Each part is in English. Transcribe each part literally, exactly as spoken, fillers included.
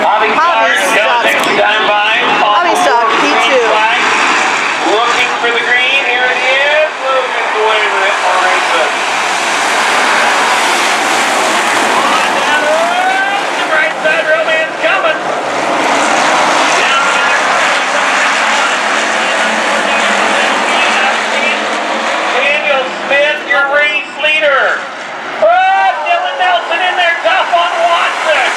Hobby stock. Hobby stock, P two. Looking for the green. Here it is. Logan's away with it. Marisa. On down the right side. Romance coming. Down Daniel Smith, your race leader. Oh, Dylan Nelson in there, tough on Watson.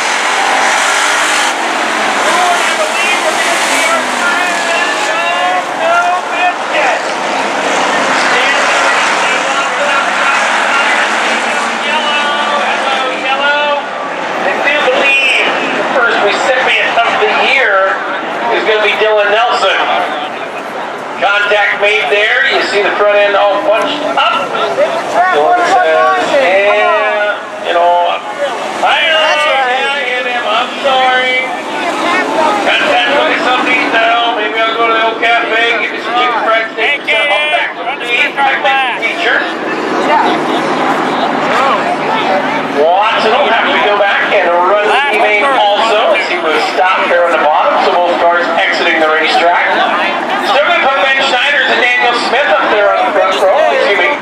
Oh, and I believe we're going to see our friend. No, no biscuit. Stanley Reese walks it up, drives tires, yellow, hello, yellow. I do believe the first recipient of the year is going to be Dylan Nelson. Contact made there. You see the front end all punched up. Dylan says, yeah, you know, I know, yeah, I hit him. I'm sorry. Contact with me some detail. Maybe I'll go to the old cafe, give you some chicken fried steak. Hey, I'll back with the teacher. Watson will have to go back and run the teammate also. As he was stopped there on the bottom, so both cars exiting the racetrack. Still going to put Ben Schneider's and Daniel Smith up there on the front row. Excuse me.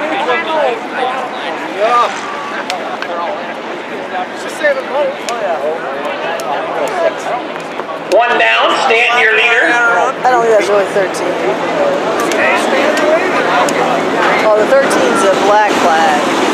One down, Stanton, your leader. I don't think that's really thirteen. Oh, the thirteen's a black flag.